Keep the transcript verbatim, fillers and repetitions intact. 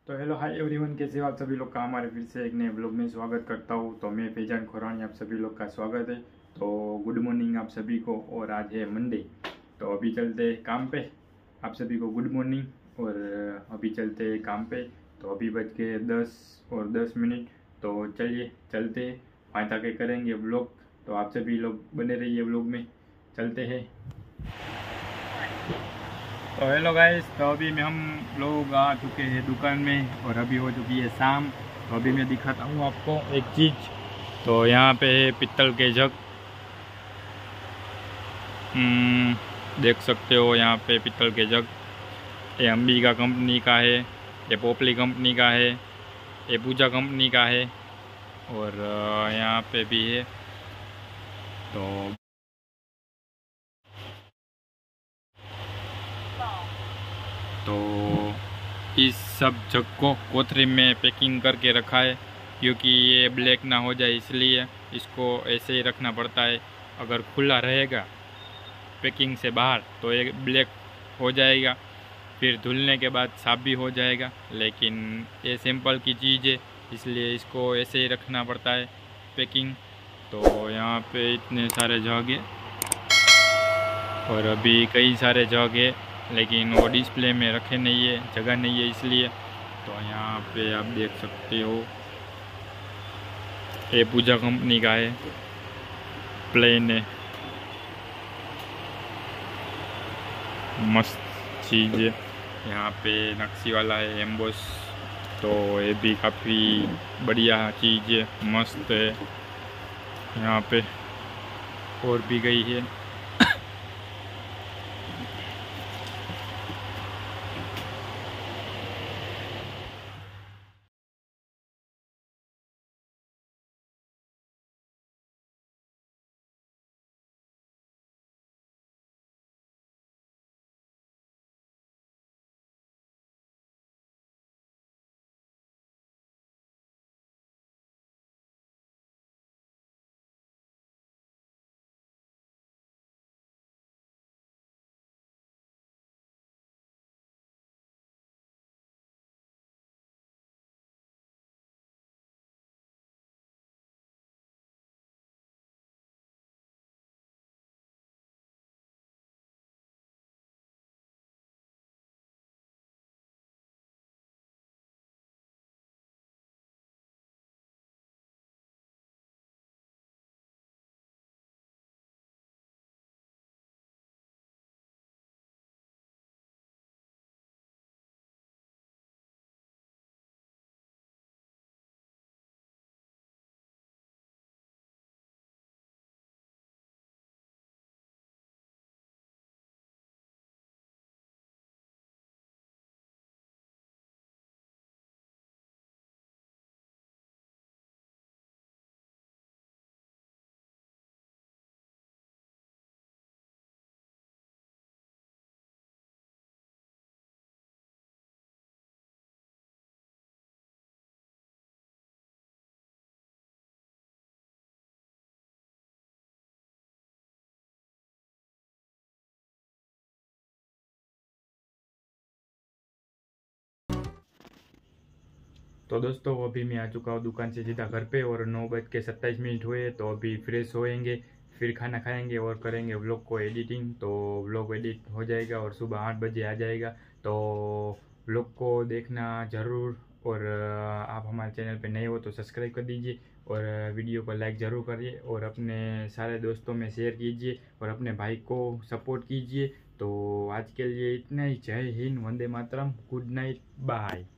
तो hello hi everyone, कैसे हो आप सभी लोग का हमारे फिर से एक नए ब्लॉग में स्वागत करता हूँ। तो मैं फैजान खुरानी, आप सभी लोग का स्वागत है। तो गुड मॉर्निंग आप सभी को। और आज है मंडे, तो अभी चलते हैं काम पे। आप सभी को गुड मॉर्निंग। और अभी चलते हैं काम पे। तो अभी बज के दस और दस मिनट। तो चलिए चलते हैं, वहाँ तक करेंगे ब्लॉग। तो आप सभी लोग बने रहिए ब्लॉग में, चलते हैं। तो हेलो गाइस, तो अभी में हम लोग आ चुके हैं दुकान में और अभी हो चुकी है शाम। तो अभी मैं दिखाता हूँ आपको एक चीज़। तो यहाँ पे है पित्तल के जग। हम्म, देख सकते हो यहाँ पे पित्तल के जग। ये अंबिका कंपनी का है, ये पोपली कंपनी का है, ये पूजा कंपनी का है। और अ, यहाँ पे भी है। तो तो इस सब जग को कोथरी में पैकिंग करके रखा है, क्योंकि ये ब्लैक ना हो जाए इसलिए इसको ऐसे ही रखना पड़ता है। अगर खुला रहेगा पैकिंग से बाहर तो ये ब्लैक हो जाएगा, फिर धुलने के बाद साफ भी हो जाएगा। लेकिन ये सिंपल की चीज़ है, इसलिए इसको ऐसे ही रखना पड़ता है पैकिंग। तो यहाँ पे इतने सारे जग है और अभी कई सारे जग है, लेकिन वो डिस्प्ले में रखे नहीं है, जगह नहीं है इसलिए। तो यहाँ पे आप देख सकते हो ये पूजा कंपनी का है, प्लेन है, मस्त चीज़ है। यहाँ पे नक्शी वाला है, एम्बोस। तो ये भी काफ़ी बढ़िया चीज़ है, मस्त है। यहाँ पे और भी गई है। तो दोस्तों अभी मैं आ चुका हूँ दुकान से सीधा घर पे और नौ बज के सत्ताईस मिनट हुए। तो अभी फ्रेश होएंगे, फिर खाना खाएंगे और करेंगे व्लॉग को एडिटिंग। तो व्लॉग एडिट हो जाएगा और सुबह आठ बजे आ जाएगा। तो व्लॉग को देखना ज़रूर। और आप हमारे चैनल पे नए हो तो सब्सक्राइब कर दीजिए और वीडियो को लाइक ज़रूर करिए और अपने सारे दोस्तों में शेयर कीजिए और अपने भाई को सपोर्ट कीजिए। तो आज के लिए इतना ही। जय हिंद, वंदे मातरम, गुड नाइट, बाय।